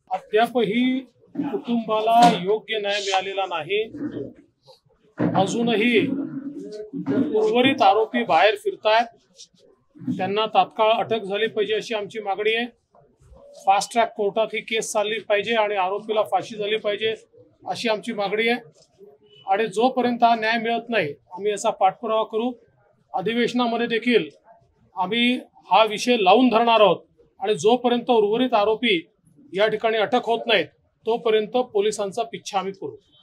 अद्यापही कुटुंबाला योग्य न्याय मिळालेला नाही। अजूनही उर्वरित आरोपी बाहेर फिरतायत, त्यांना तात्काळ अटक झाली पाहिजे अशी आमची मागणी आहे। फास्ट ट्रॅक कोर्टात ही केस चालली पाहिजे आणि आरोपीला फाशी झाली पाहिजे अशी आमची मागणी आहे। आणि जोपर्यंत हा न्याय मिळत नाही आम्ही याचा पाठपुरावा करू। अधिवेशनामध्ये देखील आम्ही हा विषय लावून धरणार आहोत आणि जोपर्यंत उर्वरित आरोपी या ठिकाणी अटक होत नाहीत तोपर्यंत पोलिसांचा पिच्छा आम्ही करू।